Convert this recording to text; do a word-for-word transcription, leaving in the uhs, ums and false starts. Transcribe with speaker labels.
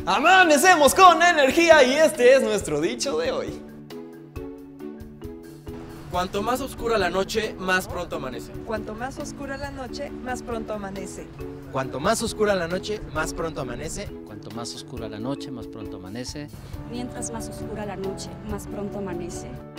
Speaker 1: Amanecemos con energía y este es nuestro dicho de hoy.
Speaker 2: Cuanto más oscura la noche, más pronto amanece.
Speaker 3: Cuanto más oscura la noche, más pronto amanece.
Speaker 2: Cuanto más oscura la noche, más pronto amanece.
Speaker 4: Cuanto más oscura la noche, más pronto amanece.
Speaker 5: Mientras más oscura la noche, más pronto amanece.